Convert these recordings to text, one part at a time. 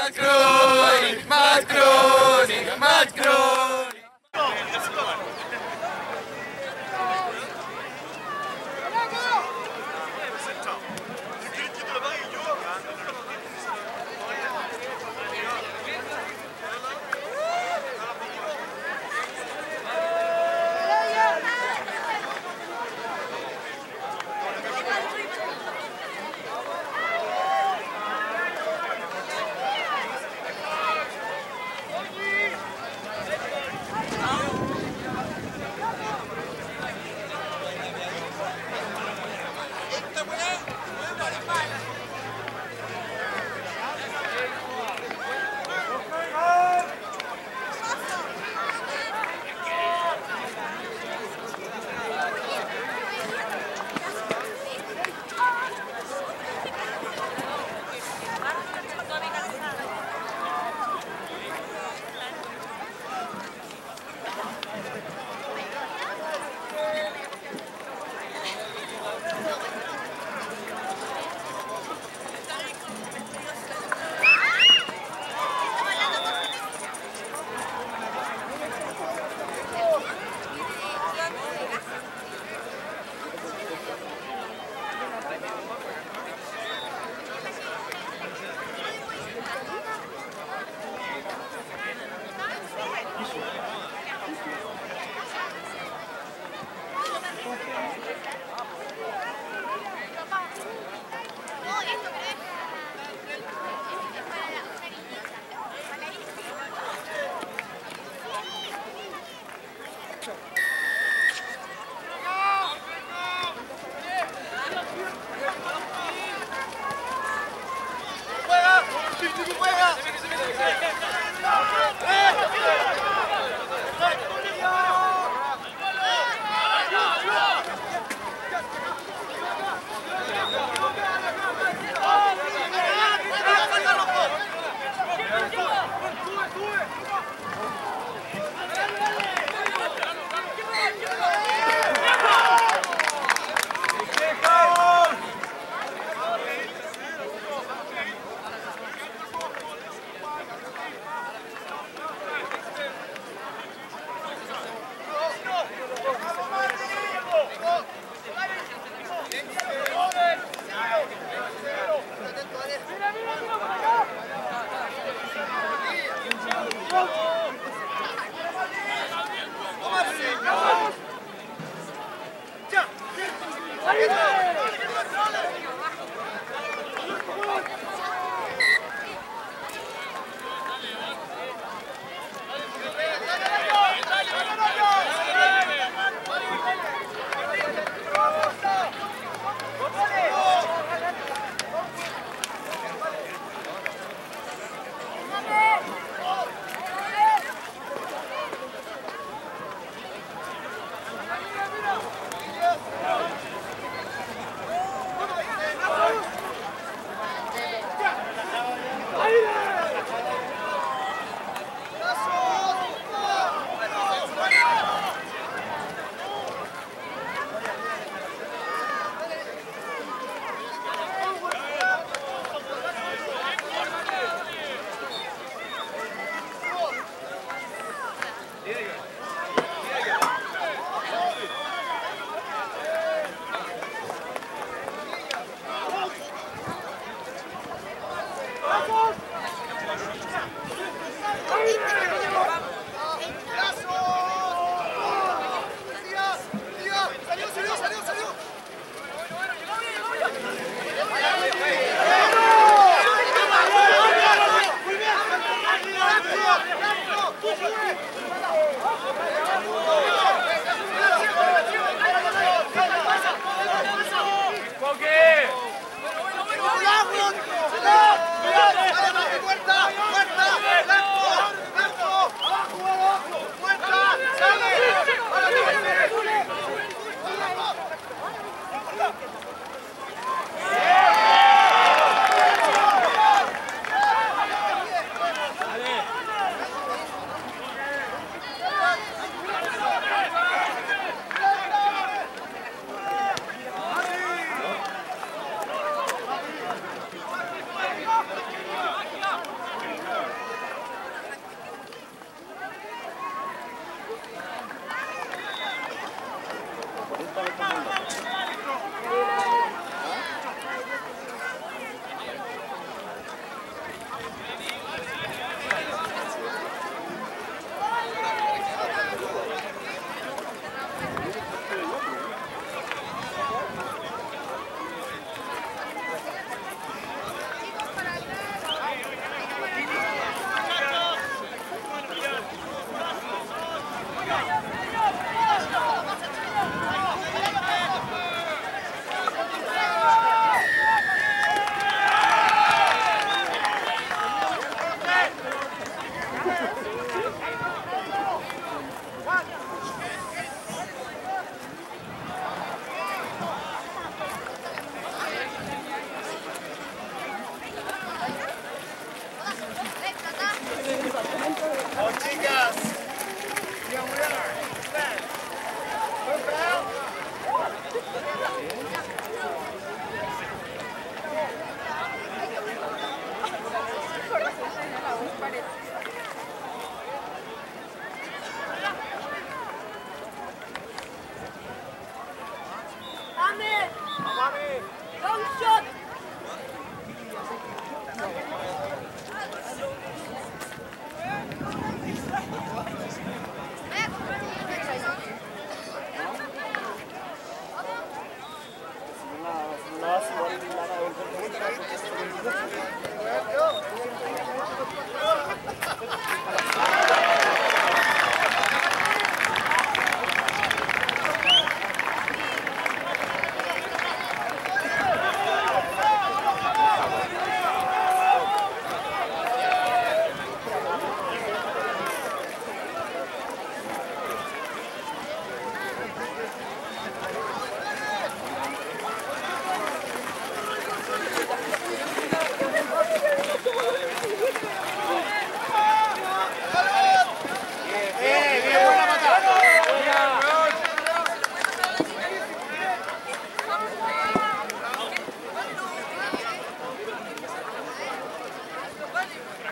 Macron, Macron, Macron.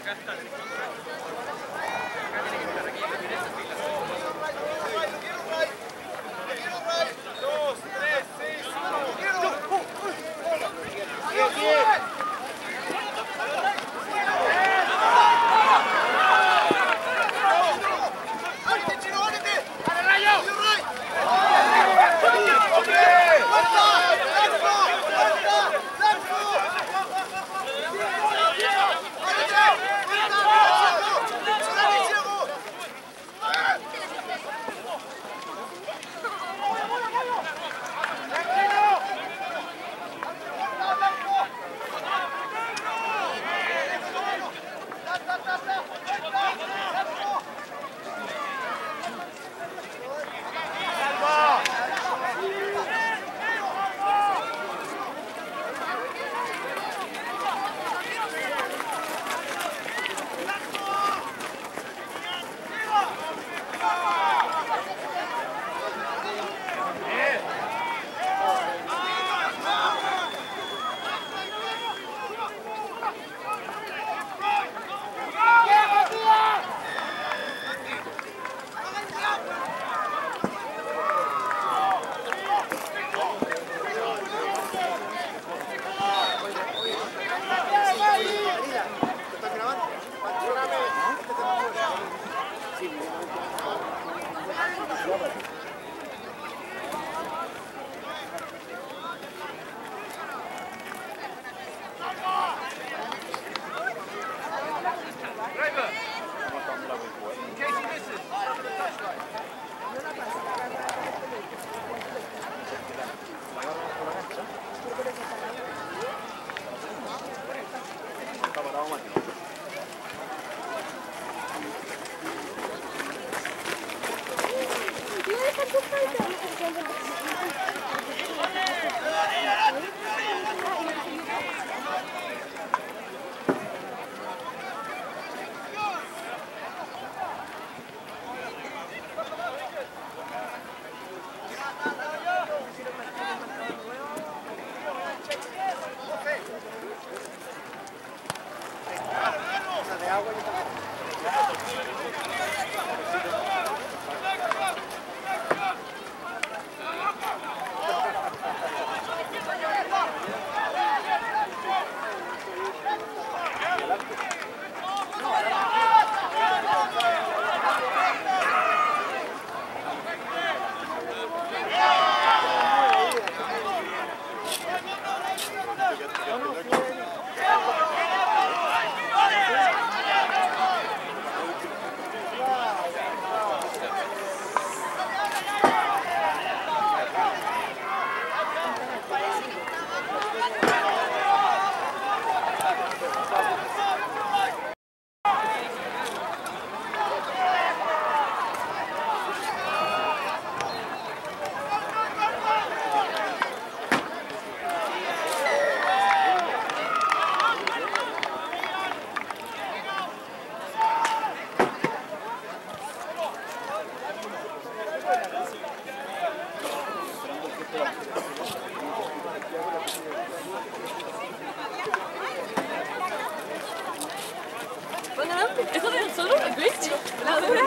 Eso de solo el glitch, la dura.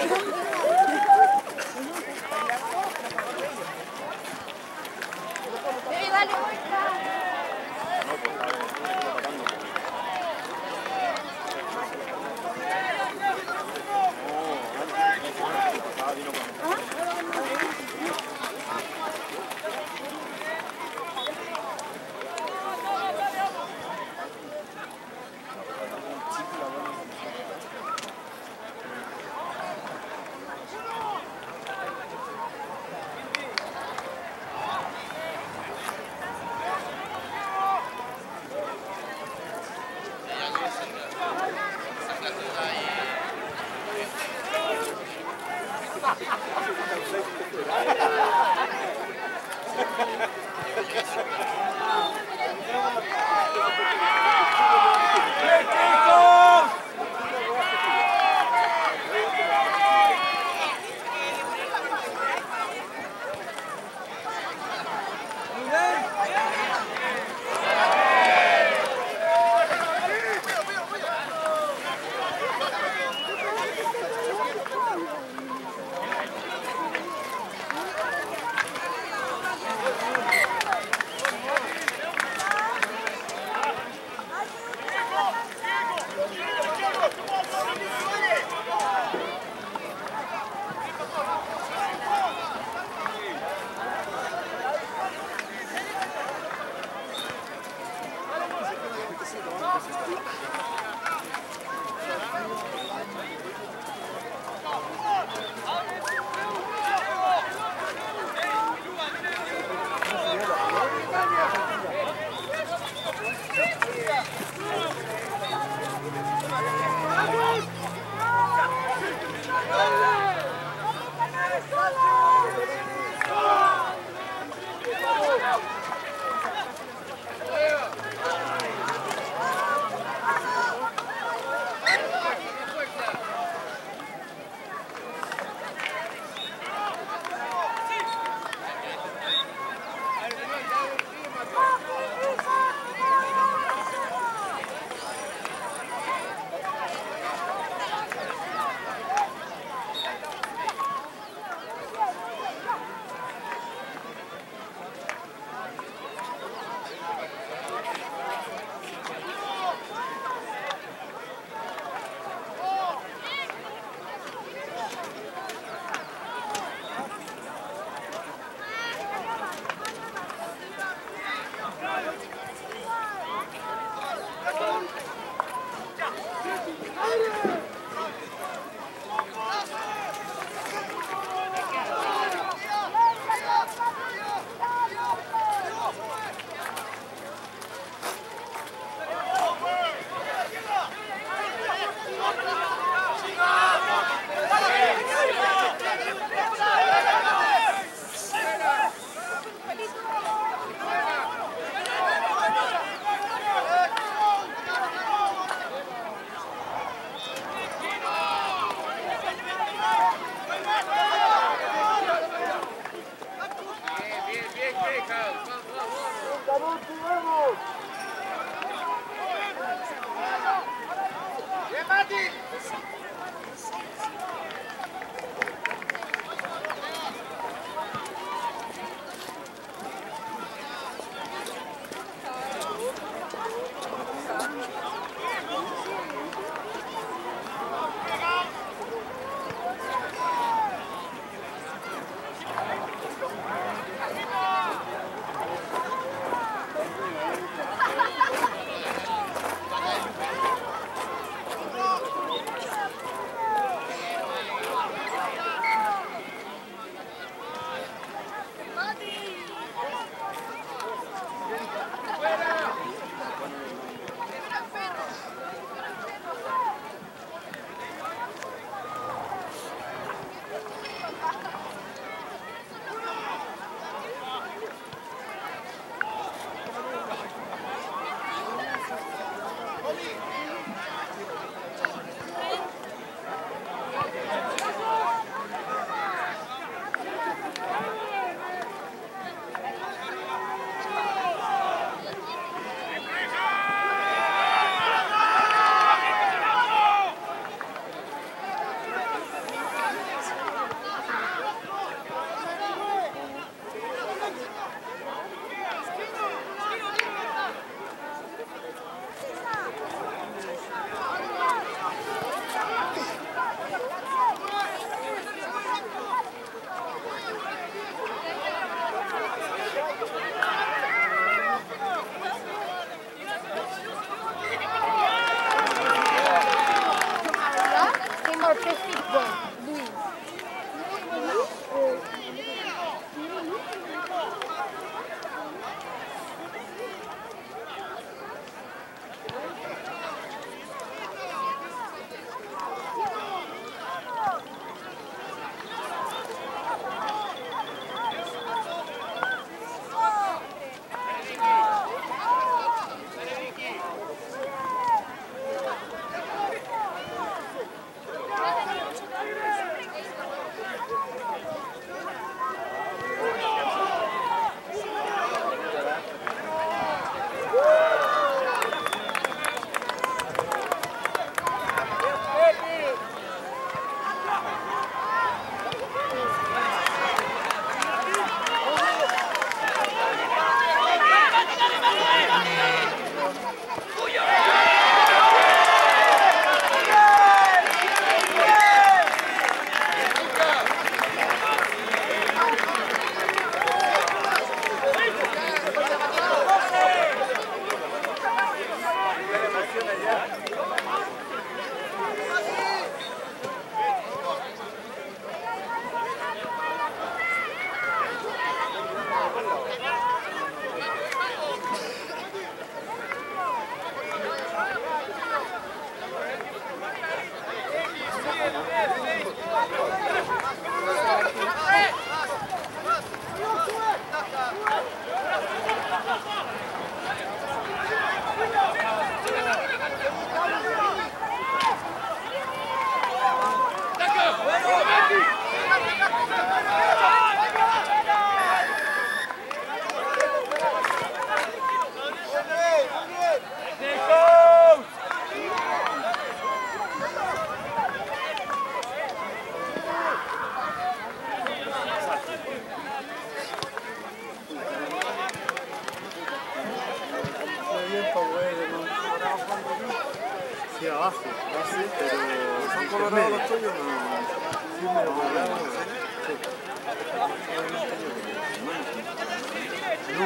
Dale, Sí, abajo. Ah, sí, pero son colorados los tuyos, no. Sí, medio colorado. Sí. No.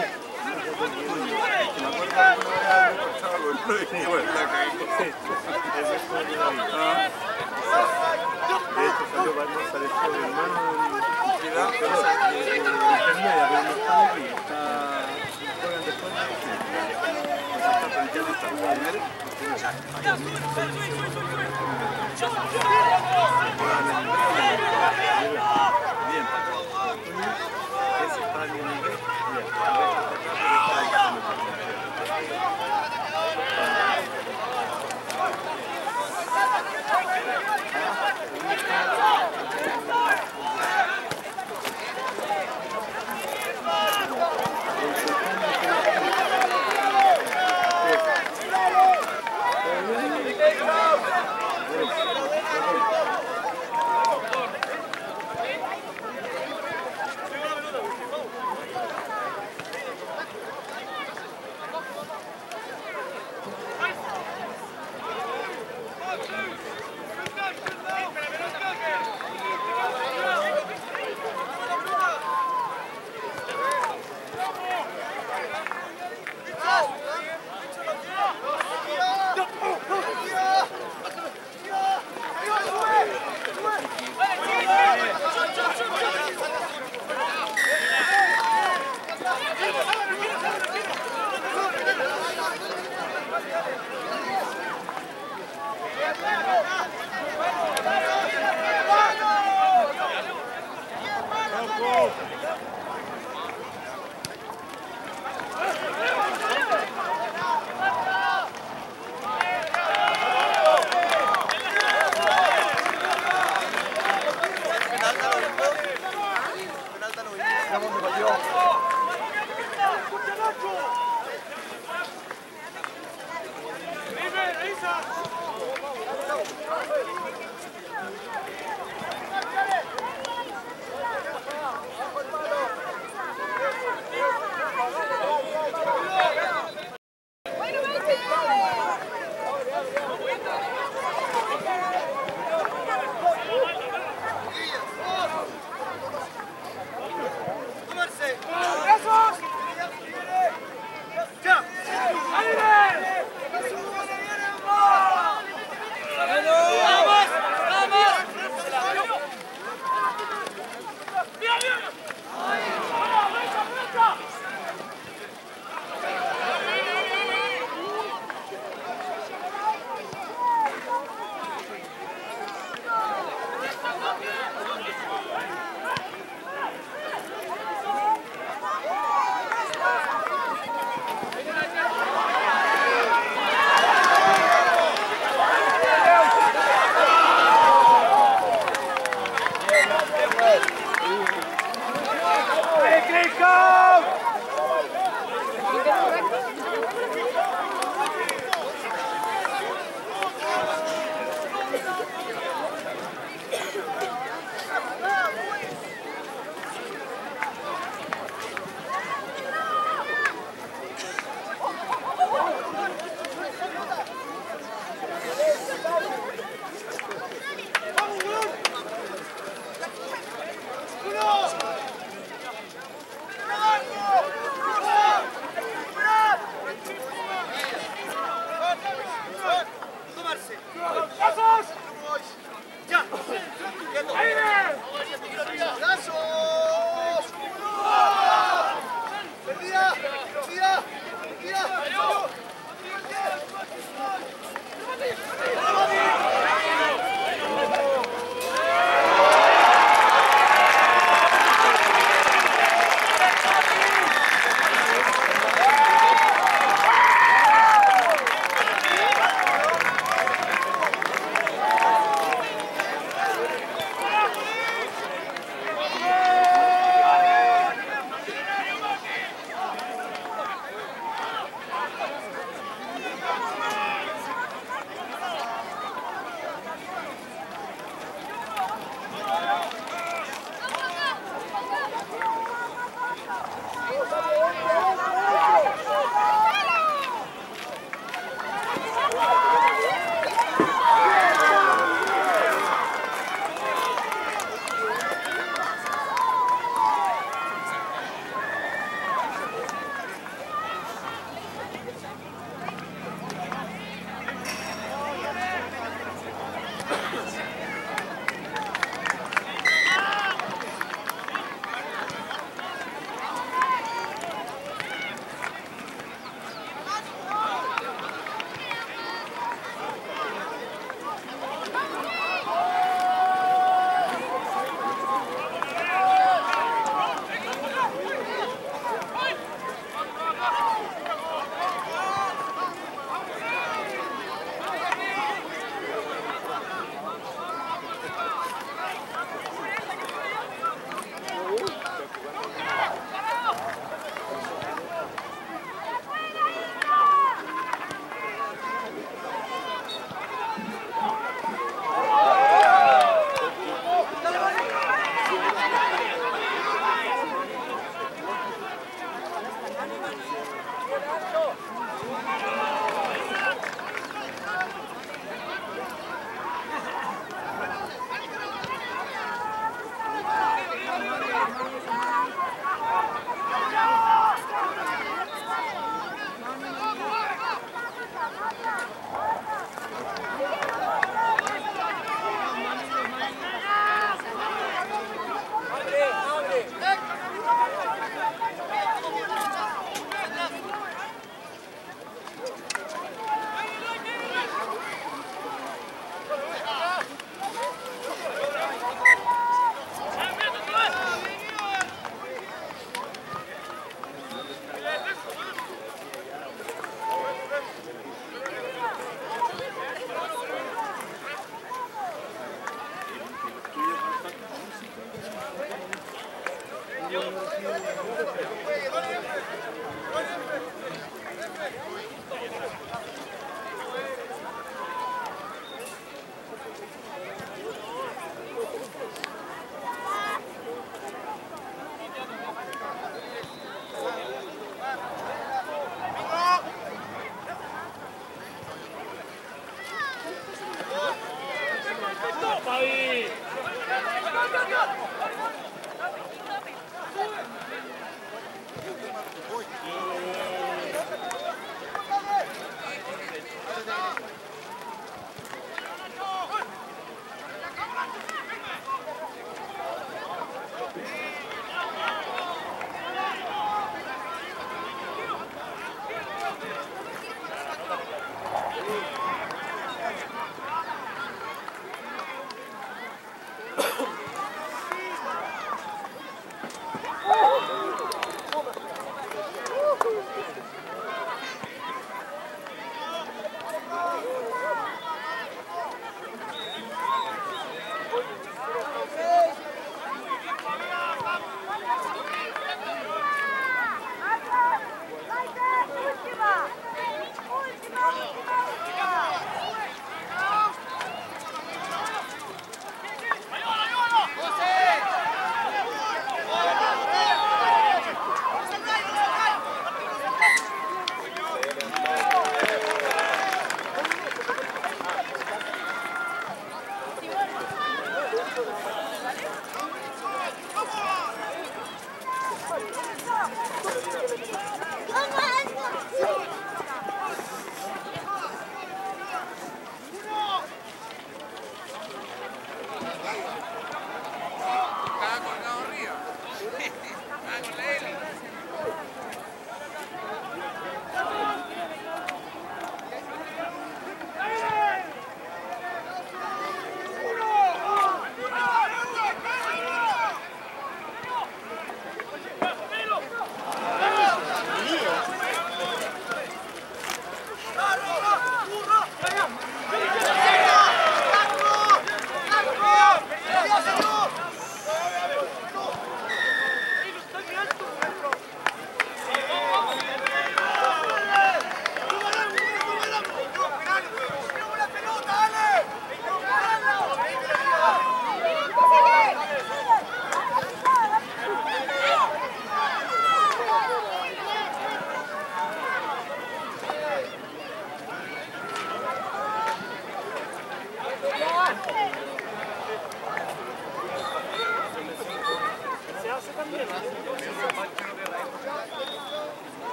Me acuerdo alguna vez haber pasado con lo de que bueno, la cagué. Eso es como de la vida. De hecho, salió para almorzar esto mi hermano ¿Qué edad? de intermedia, pero no está aquí. Juegan después de aquí. Está planteando hasta el primer. Bien. Ese está a mi nivel.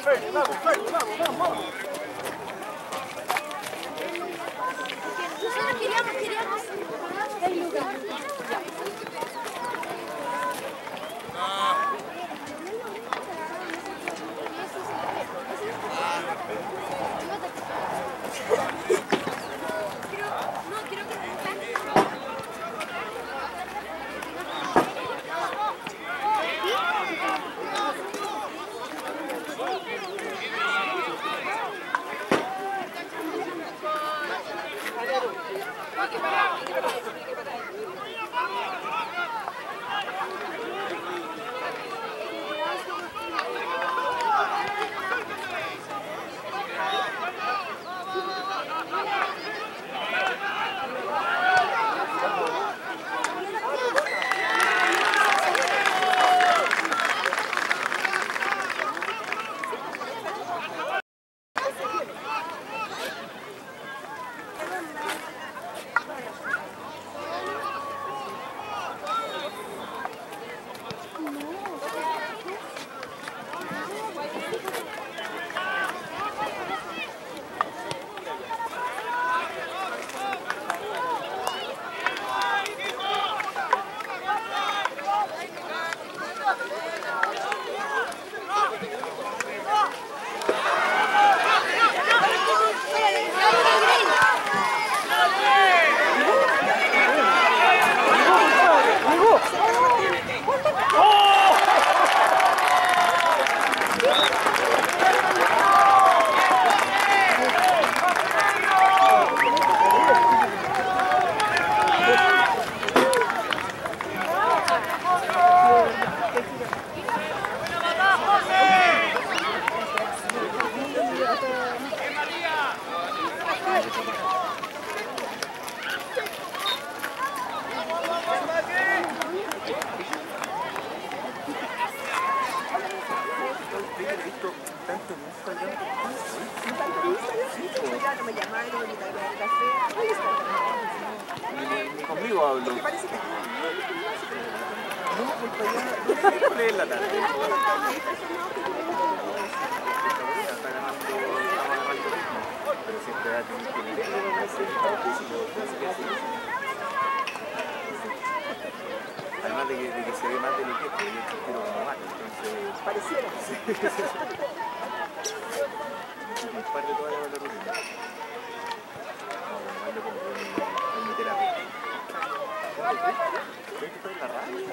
Nosotros queríamos el lugar. Ni conmigo hablo. No, leer la tarde. Está ganando ritmo, pero siempre va a tener que leer el resultado físico. Además de que se ve más de lo que es, porque yo tiro como mal, entonces... Pareciera. Un par de toallas para la rutina. No, bailo como en mi terapia. ¿Ves que estoy en la radio?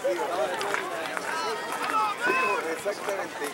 Exactamente.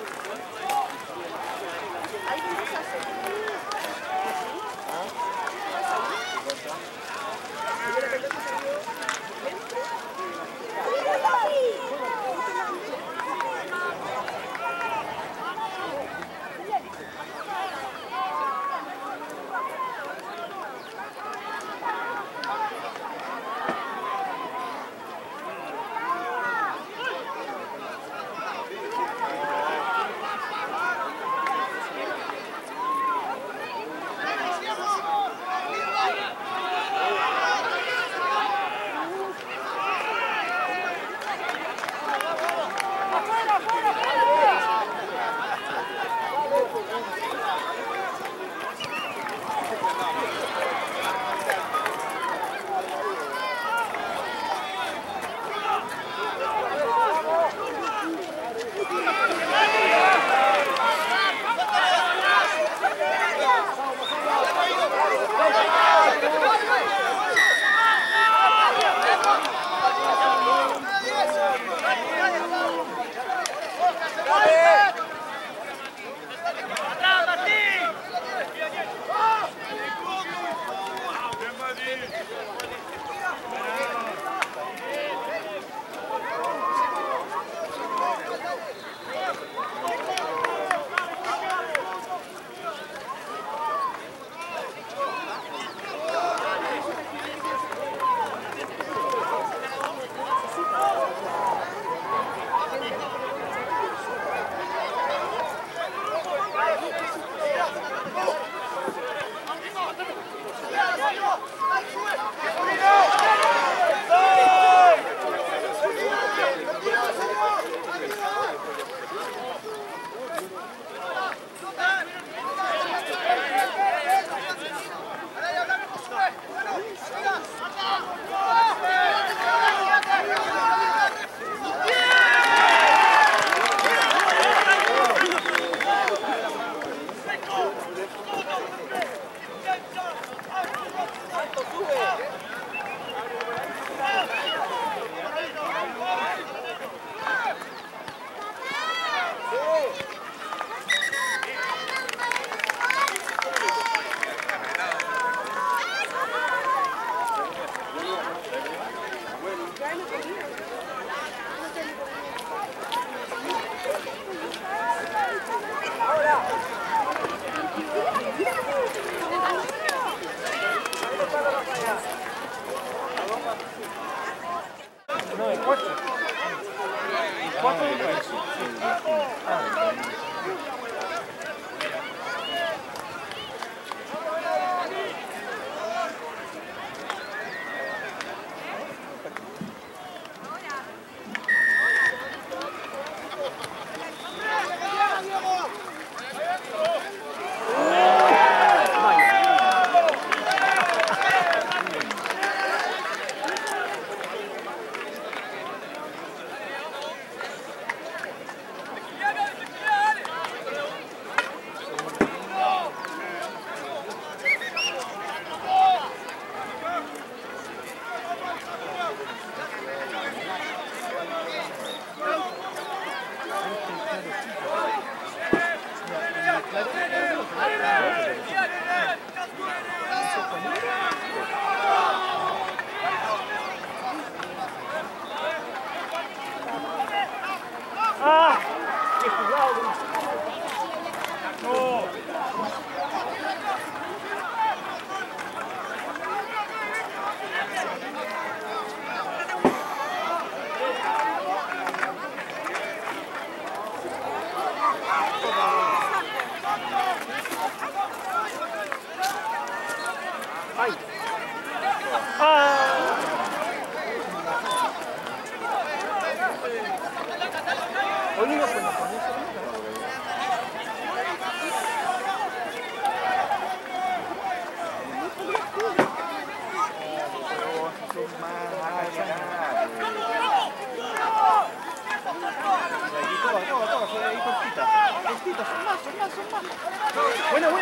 Bueno.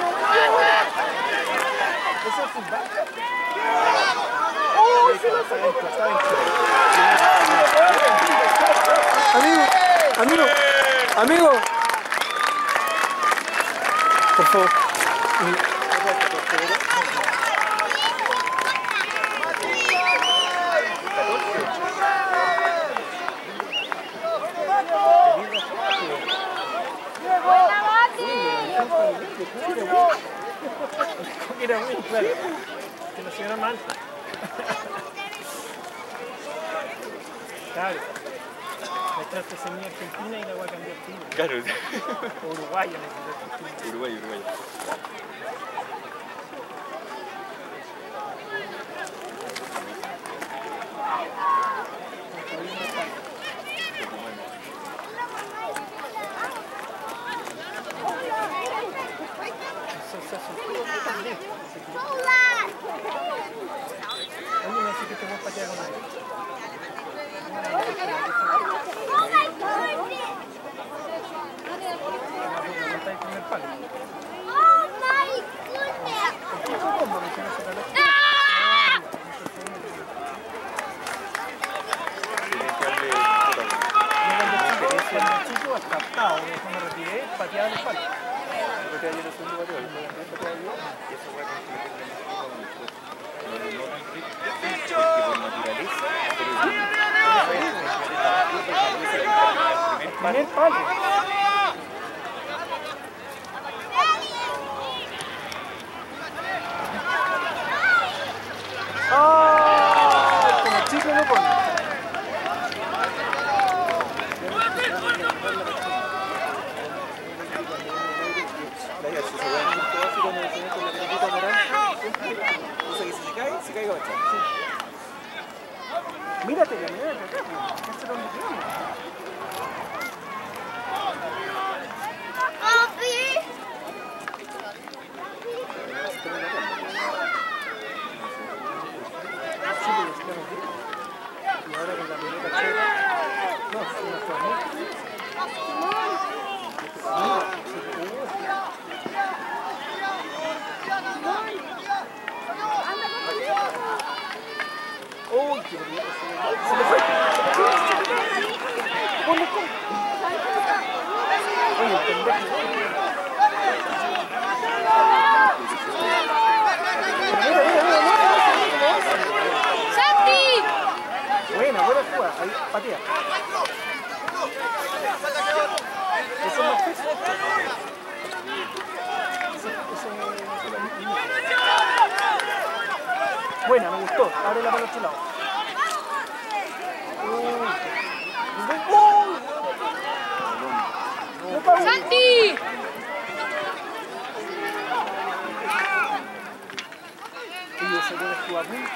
Ese es fullback. ¡Oh! Está dentro. Amigo, amigo. Por favor. Era muy claro. Que no se viera mal. Claro. Mezclaste semilla argentina y la voy a cambiar china. Claro. O uruguaya, me Uruguay. Oye, me dice que te voy a patear con él. Captado, después me retiré, pateaba el palo. Primer palo. ¡Ah! Como chico lo pone. Mírate, mírate acá. ¿Qué donde quedamos? Y ahora con la pelota chera. No, una ¡uy, qué bonito! ¡Se le fue! ¡Ponle con! Oye, el pendejo. ¡Santi! Buena jugada. Ahí, patea. Eso es más peso. Buena, me gustó. Abre la mano a otro lado. ¡Santi! Y ese puede jugar muy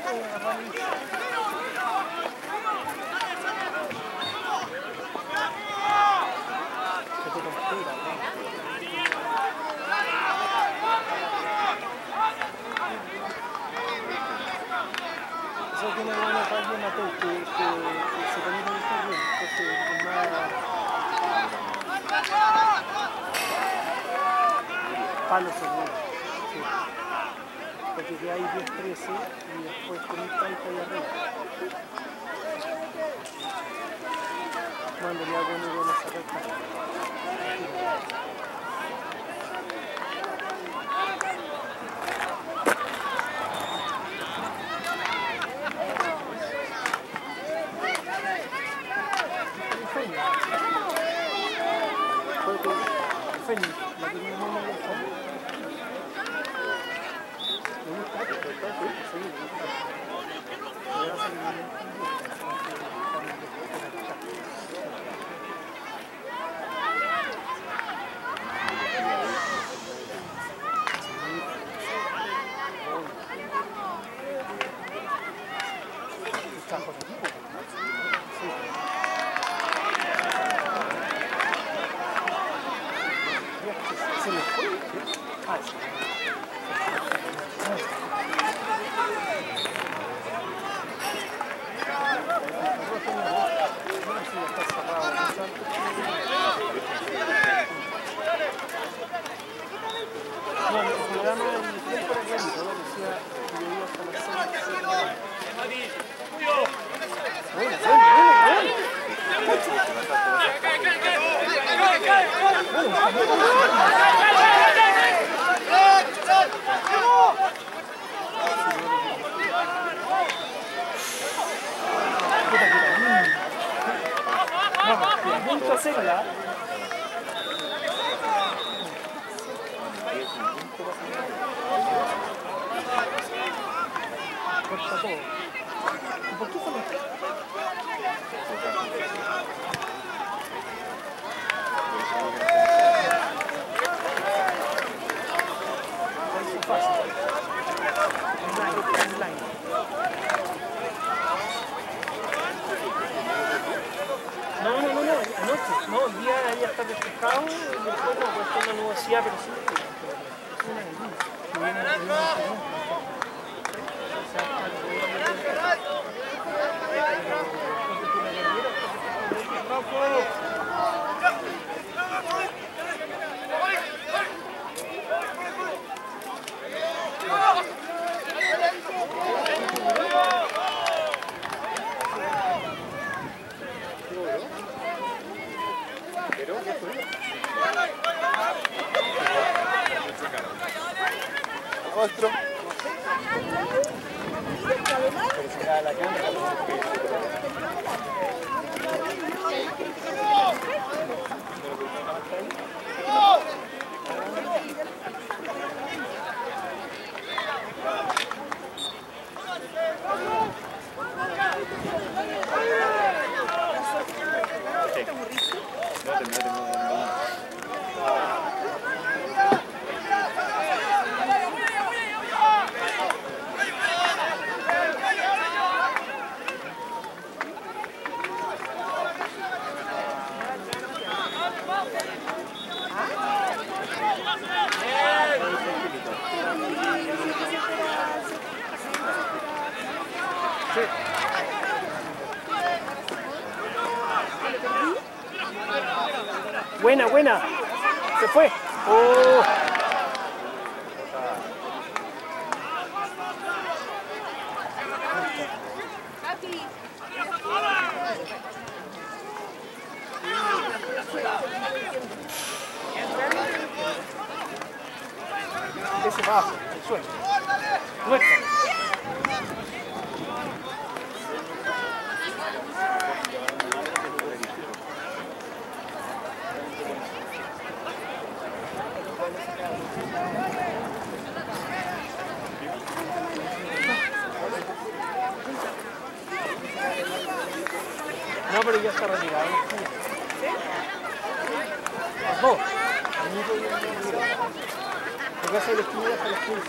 eso tiene buena parte de Mateo que se conecta muy bien, entonces es más palo seguro, sí. Porque que hay 10-13 y después con un 30 y arriba. Cuando le hago muy buena esa recta. La que me manda el fondo. Me gusta, sí, me gusta. Voy a hacer se le fue. Ah, sí. No, el programa en tiempo era clarito, ¿no? Decía que yo iba hasta las 6. Bueno. Punto a cero ya. Corta todo. ¿Y por qué fue esto? No, anoche. No, el día había estado despejado y después no, pues una nubosidad, pero sí. Es una neblina. Que viene de un instrumento. O sea, Otro. Buena, buena. Se fue. Oh. Ese va abajo, el suelo. Nuestra. No, pero ya está retirado. Las dos. Te vas a ir esquina hasta la 15.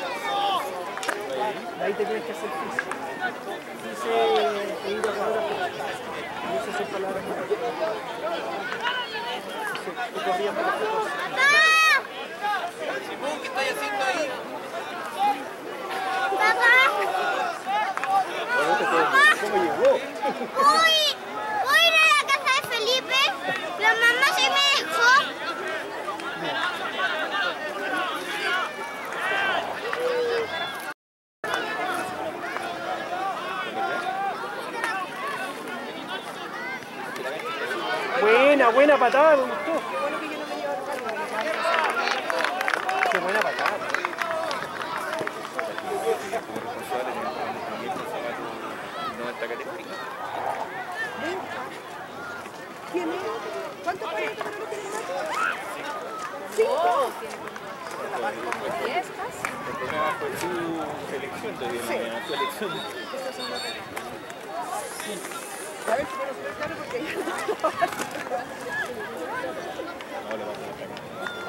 Ahí te tienes que hacer 15. Dice ir a la hora. Y esas son palabras más. Tú corrías para las 14. Simón, ¿qué estáis haciendo ahí? ¿Cómo llegó? Voy a ir a la casa de Felipe. La mamá sí me dejó. Buena, buena patada, me gustó. Qué buena patada. ¿Cuántos proyectos para los que El problema fue su selección, todavía su elección. A ver si me lo se claro porque ya no. Ahora vamos a estar.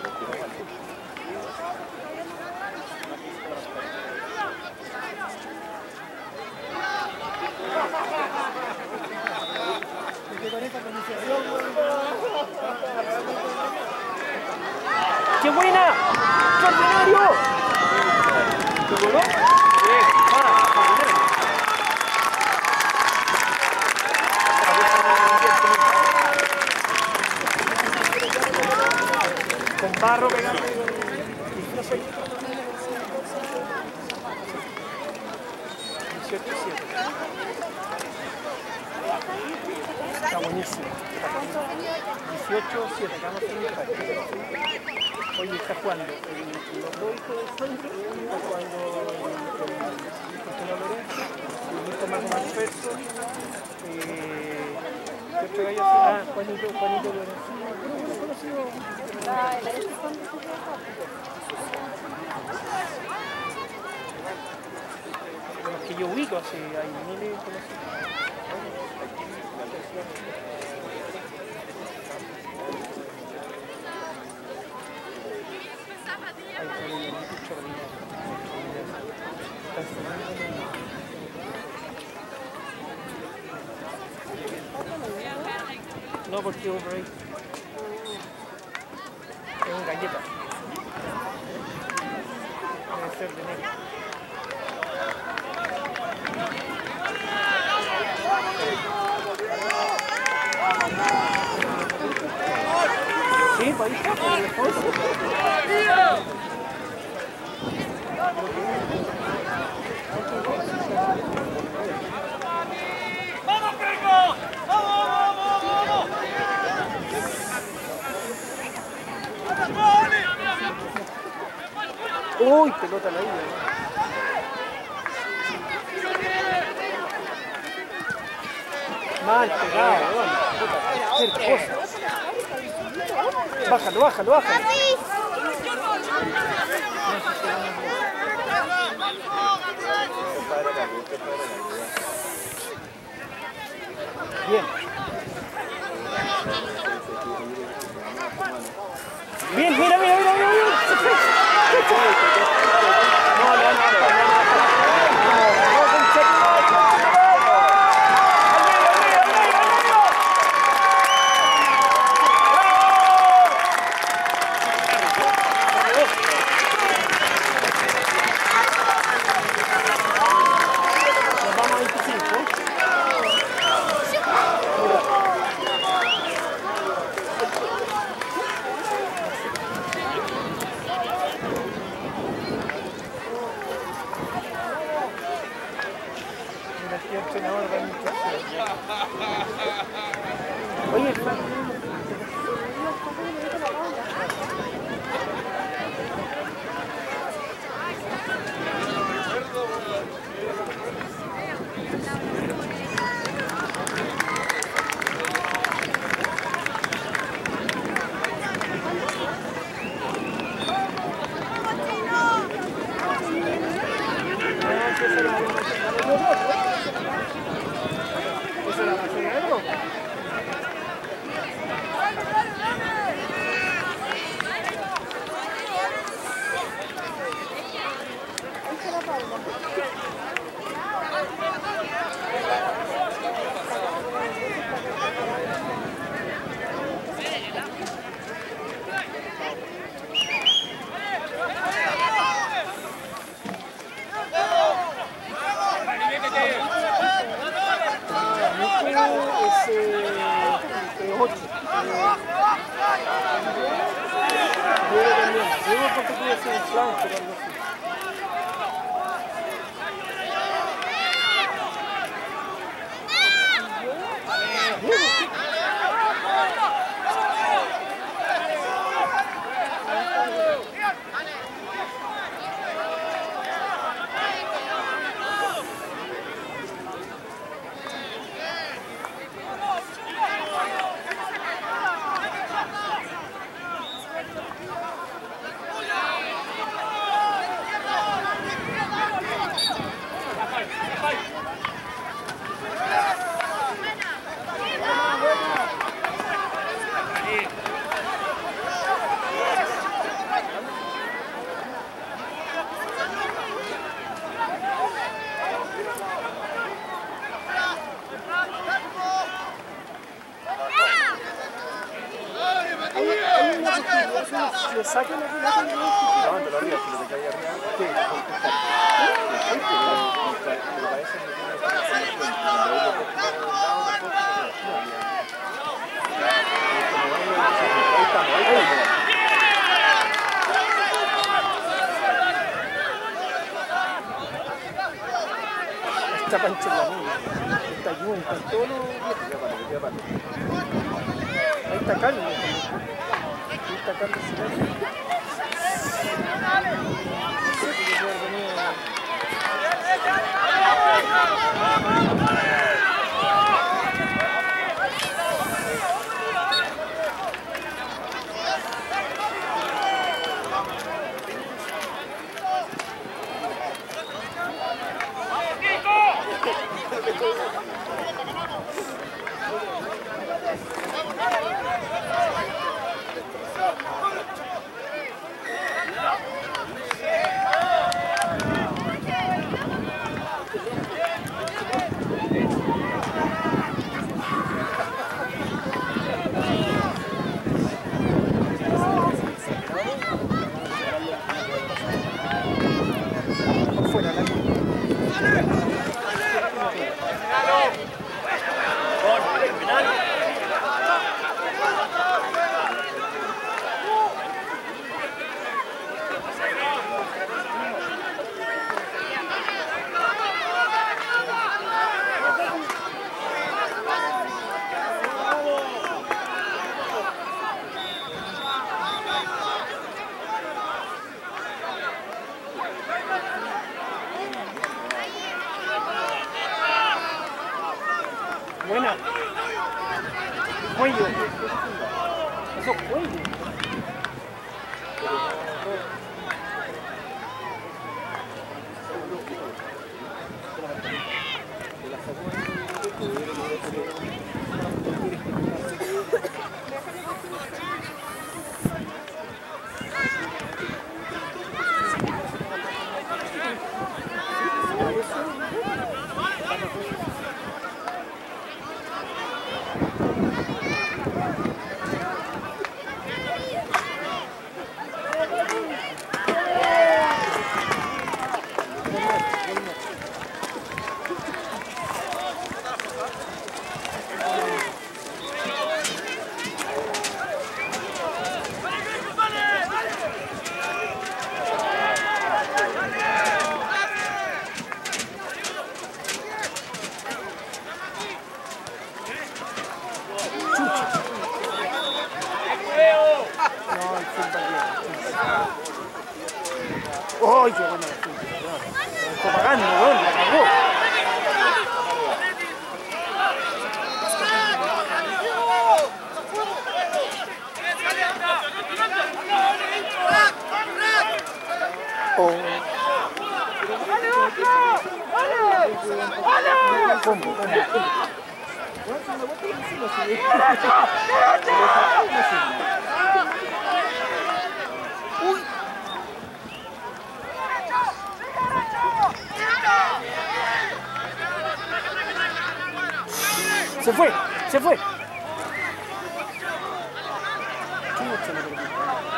¡Qué buena! ¡Extraordinario! ¿Seguro? Bien, con barro pegando. No sé. 18-7. Está buenísimo. 18-7, acá vamos a hacer un empate. Oye, está jugando los dos hijos de Sandro, está jugando el Consuelo Lorenzo, el hijo más Manferso, ¿qué otro gallo? Ah, Juanito Lorenzo. Bueno, conocido. Los que yo ubico, así, hay miles conocidos. No, porque por ahí es un galleta. Debe ser de negro. Sí, para ahí está, por el esfuerzo. ¡Vamos, Primo! ¡Vamos! Uy, pelota la ida. Mal pegado, cualquier cosa. Bájalo. Bien. Bien, mira. Oye, le saquen la pelota y Levántalo arriba, si lo que cae arriba. Sí, pero para eso no tiene esta información. Cuando uno coge de un lado, la coge ahí estamos. Está Pancho la niña, está Jun, está todo lo... Ahí está Carlos. Ahí está Carlos Silvestre. Buena. Cuello. Eso es cuello. ¡Ay, qué buena! Está pagando, weón, la cagó. Oh. Combo. Uy. Se fue, se fue. Chucha, me perdí.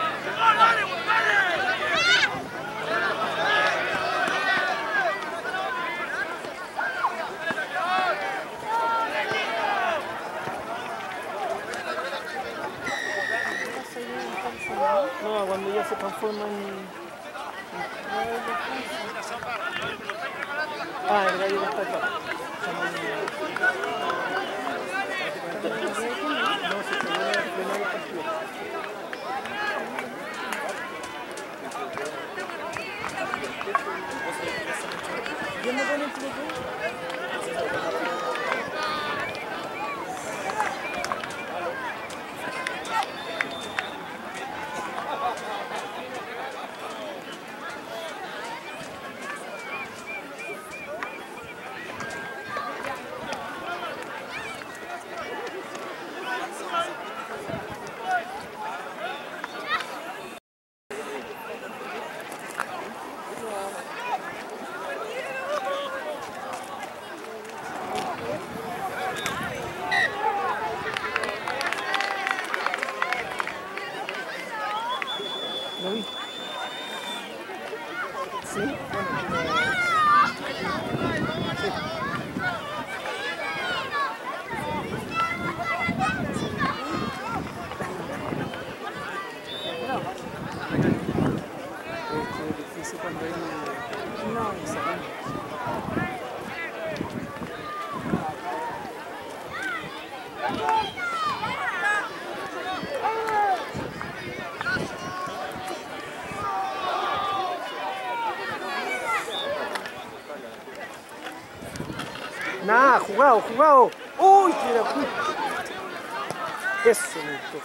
No, cuando ya se transforma en... Ah, el gallo está acá. No, se terminó el primer partido. ¿Quién me pone el triple? Jugado, jugado. ¡Uy! ¡Qué era justo! Eso me gustó.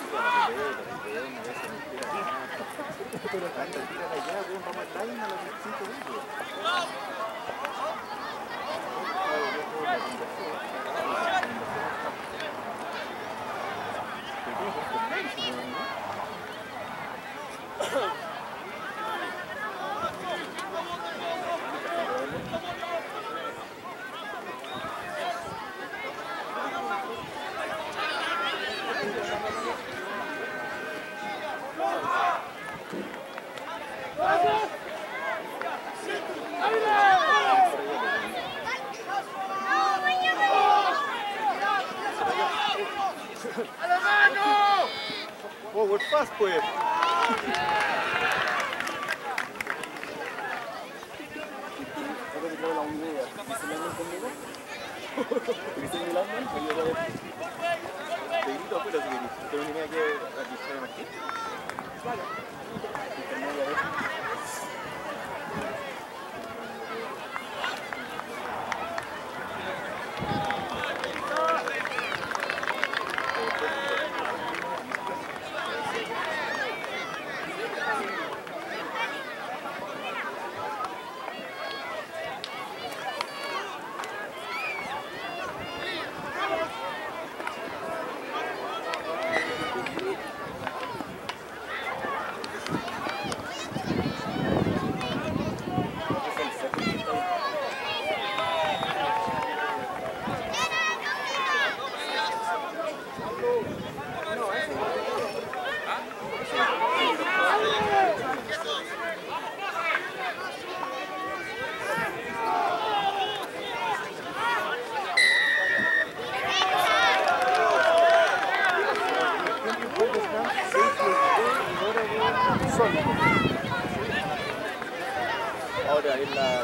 Forward pass, pues. Te grito afuera si querés. Tengo una idea que aquí se llama aquí. Ahora es la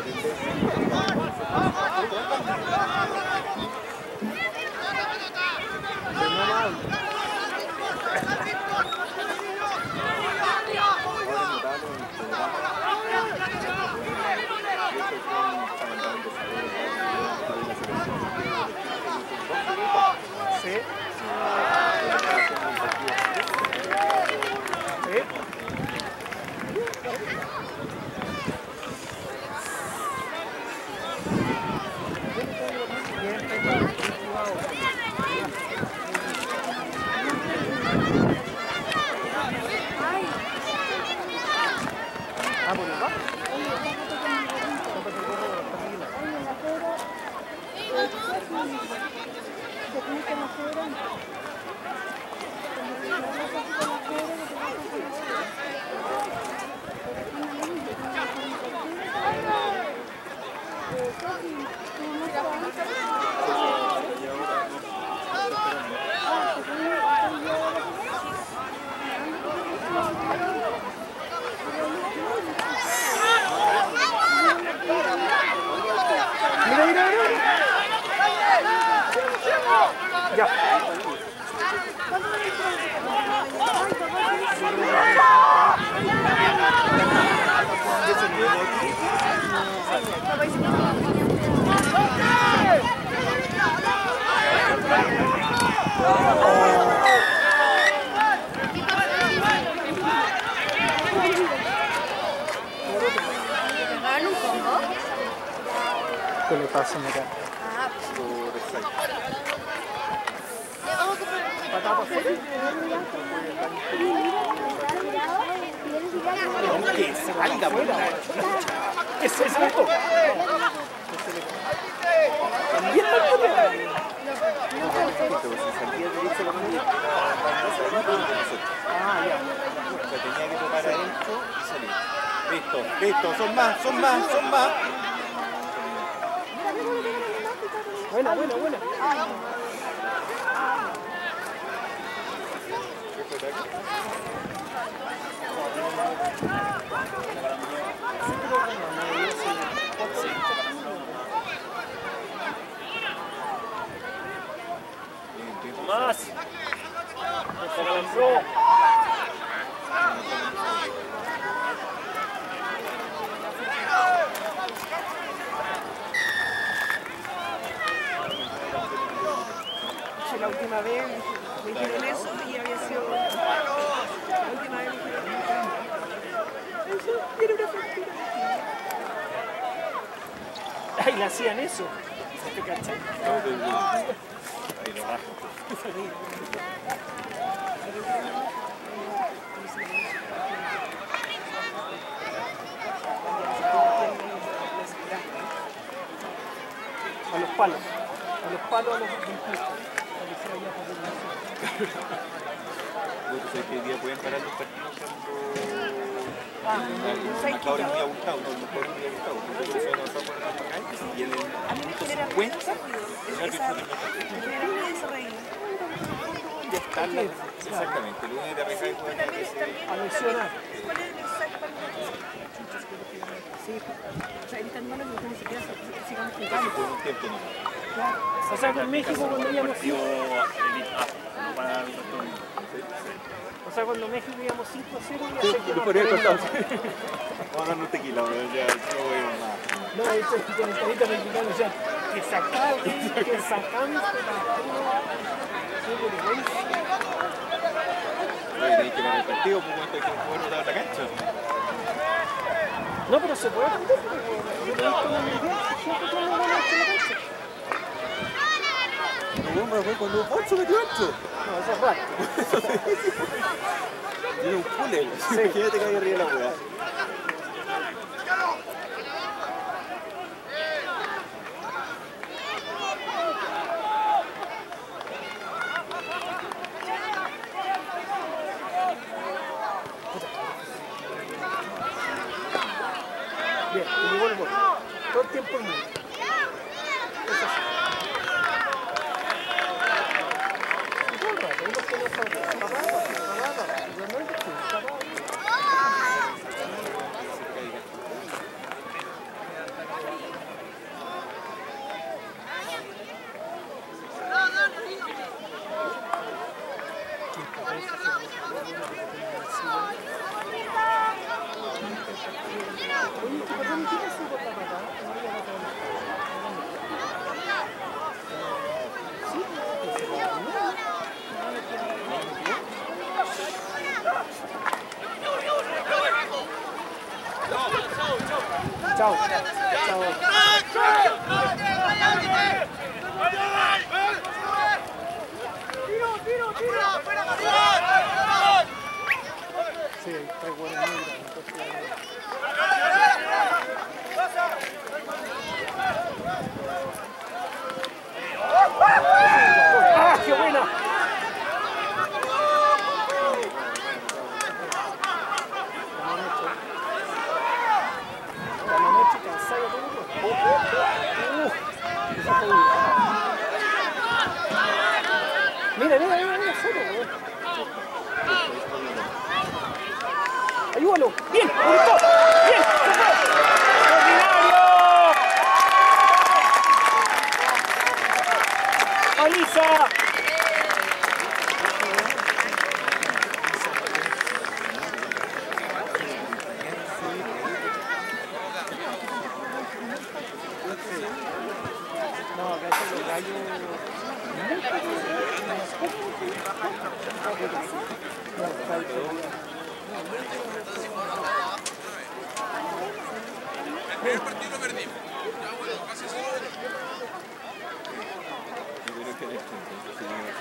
¿Qué le pasa, mira? que salga afuera. ¿Qué es eso? También tenía que tocar adentro y salir. Listo, listo, son más. Buena. Más. la última vez me dijeron eso y había sido... La última vez me dijeron eso, tiene una fractura. Ay, le hacían eso. ¿Te cachai? Ahí lo bajo. A los palos, a los palos, a los impulsos. Yo sé que hoy día pueden parar los partidos cuando un los sidekick. marcadores muy ajustados, no, los marcadores muy ajustados. Porque eso no está por acá y en el A mí me genera cuenta mucho ruido. Me genera ruido ese reino. ya está la... Exactamente, lo único que te arriesgas es jugar que se... A lesionar. ¿Cuál es el mensaje para nosotros? Sí, o sea, es tan malo que ni siquiera sigamos jugando. por un tiempo no. O sea, con México cuando íbamos 5. O sea, cuando México íbamos 5-0 y a Lo podría contar. Vamos a ganar un tequila, pero ya no voy a nada. No, eso es con el carita mexicano, o sea, que sacamos Tenéis que ganar el partido, pues cuando hay que jugar otra otra cancha. no, pero se puede aprender, yo te he visto en el mundial, siempre tú no ganaste la cancha. No, me fue cuando Poncho metió 8. No, eso es raro. Tiene un funnel. Imagínate que hay arriba de la hueá. Bien, y llegó el gol. Todo el tiempo el mundo. Eso sí. Y todo el rato, uno que no sabe. Papá, y yo no es papá. Oye, ¿qué pasó? ¿Qué pasó con la papá? Sí, que se va a unir. Chao. Chao. Sí, está bueno. ¡Ah, qué buena! La noche cansada todo. Mira, solo, ayúdalo. Bien, bonito. Bien, extraordinario. Paliza. No, acá están los gallos. El partido lo perdimos. Ya bueno, casi seguro. Yo creo que en este entonces se viene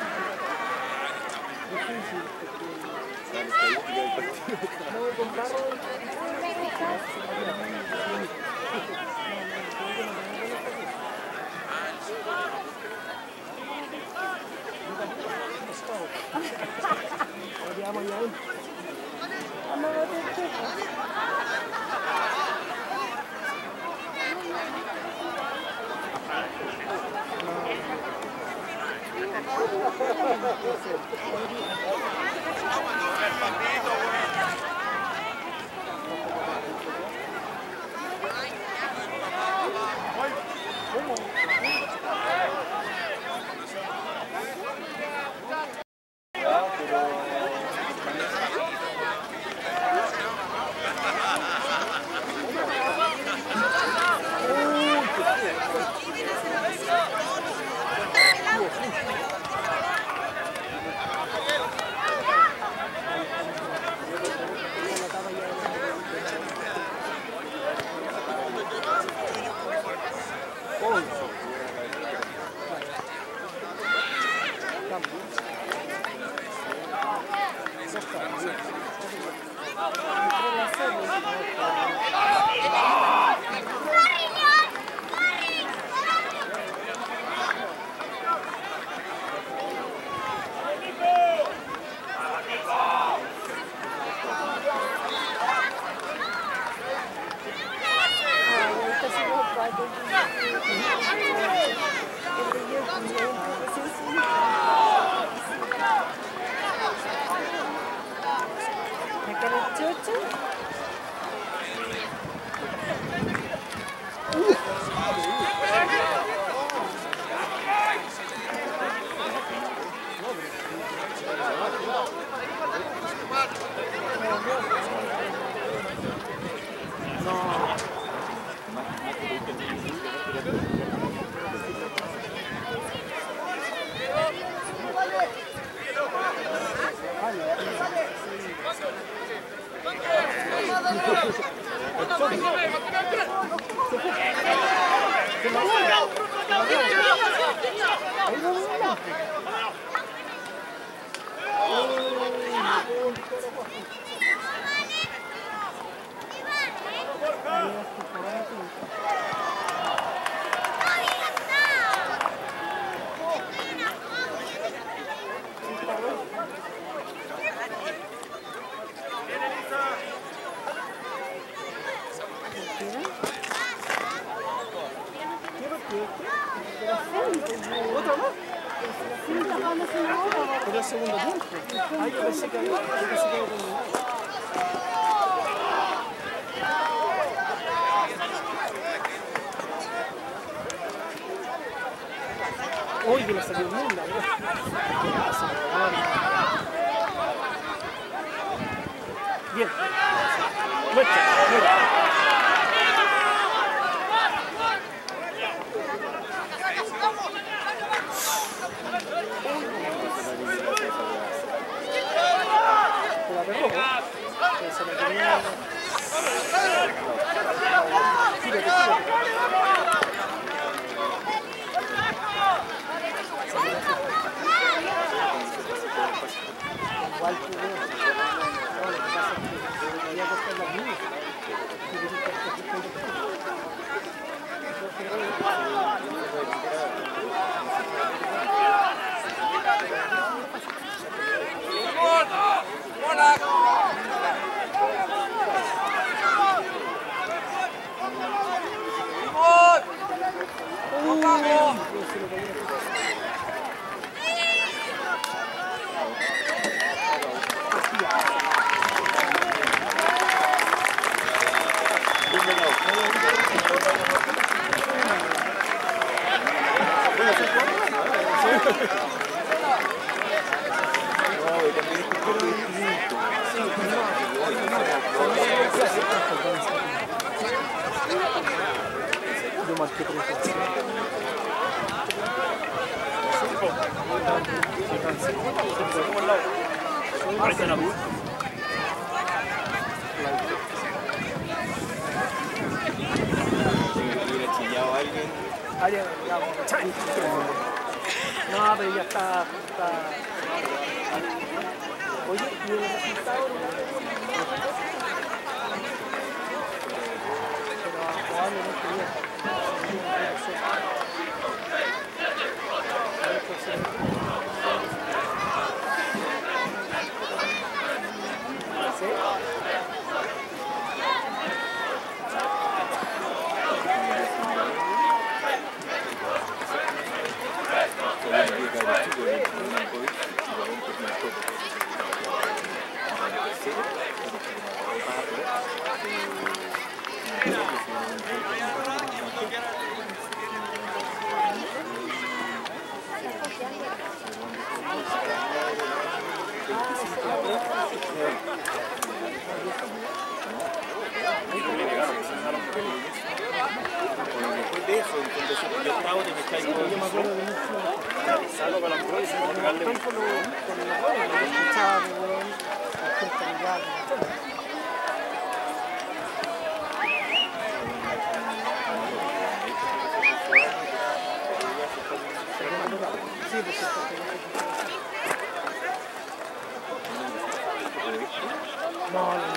Pero el segundo tiempo. Ay, yo pensé que había terminado. Uy, que lo salió bien, la verdad. Bien. Muestra, se la pegó, se la tenía. Igual que veo, lo que pasa es que voy a cortar las líneas y voy a cortar Yo marqué 3. No, pero ya está. Oye, ¿y el resultado? Pero probablemente bien. Después de eso, entonces yo estaba de que está ahí. Yo me acuerdo de mucho. Salgo para la prueba y se me pegarle. Con los goles, lo escuchaba, la gente igual. Sí, pues No,